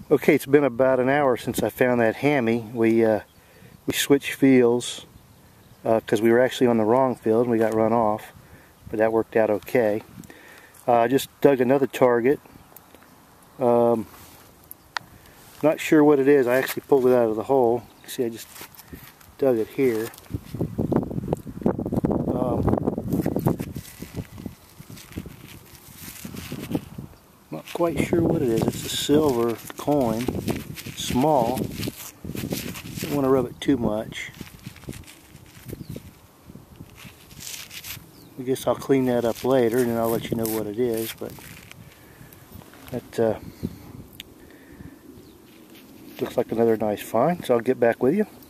Okay, it's been about an hour since I found that hammy. We switched fields because we were actually on the wrong field and we got run off, but that worked out okay. I just dug another target. Not sure what it is. I actually pulled it out of the hole. See, I just dug it here. Not quite sure what it is. It's a silver coin. It's small. Don't want to rub it too much. I guess I'll clean that up later and then I'll let you know what it is, but that looks like another nice find, so I'll get back with you.